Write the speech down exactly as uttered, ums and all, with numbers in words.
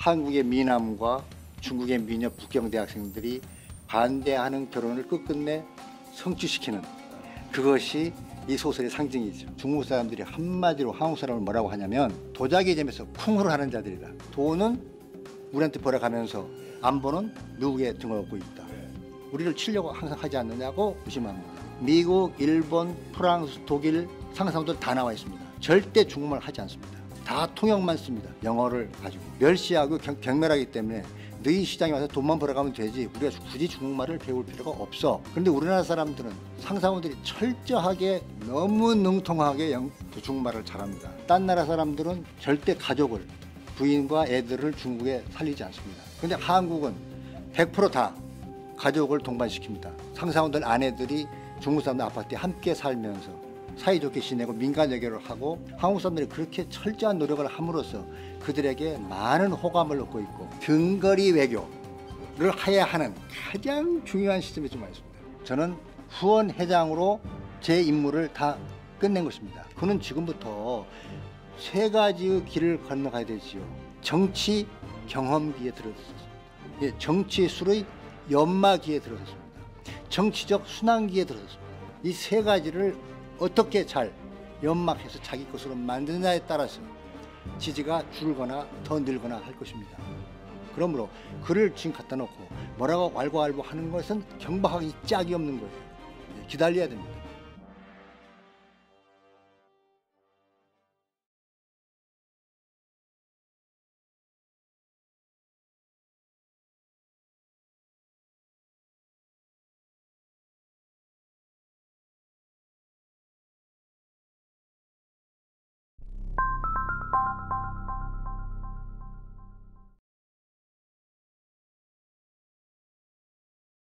한국의 미남과 중국의 미녀 북경 대학생들이 반대하는 결혼을 끝끝내 성취시키는 그것이 이 소설의 상징이죠. 중국 사람들이 한마디로 한국 사람을 뭐라고 하냐면 도자기 점에서 쿵후를 하는 자들이다. 돈은 우리한테 벌어가면서 안보는 누구의 등을 업고 있다. 우리를 치려고 항상 하지 않느냐고 무심합니다. 미국, 일본, 프랑스, 독일 상사들 다 나와 있습니다. 절대 중국말을 하지 않습니다. 다 통역만 씁니다. 영어를 가지고 멸시하고 경, 경멸하기 때문에 너희 시장에 와서 돈만 벌어가면 되지 우리가 굳이 중국말을 배울 필요가 없어. 그런데 우리나라 사람들은 상사원들이 철저하게 너무 능통하게 영, 중국말을 잘합니다. 딴 나라 사람들은 절대 가족을 부인과 애들을 중국에 살리지 않습니다. 그런데 한국은 백 퍼센트 다 가족을 동반시킵니다. 상사원들 아내들이 중국 사람들 아파트에 함께 살면서 사이좋게 지내고 민간 외교를 하고 한국 사람들이 그렇게 철저한 노력을 함으로써 그들에게 많은 호감을 얻고 있고 근거리 외교를 해야 하는 가장 중요한 시점이 좀 있습니다. 저는 후원 회장으로 제 임무를 다 끝낸 것입니다. 그는 지금부터 세 가지의 길을 건너가야 되지요. 정치 경험기에 들어섰습니다. 예, 정치의 술의 연마기에 들어섰습니다. 정치적 순환기에 들어섰습니다. 이 세 가지를 어떻게 잘 연막해서 자기 것으로 만드느냐에 따라서 지지가 줄거나 더 늘거나 할 것입니다. 그러므로 글을 지금 갖다 놓고 뭐라고 왈가왈부 하는 것은 경박하기 짝이 없는 거예요. 기다려야 됩니다.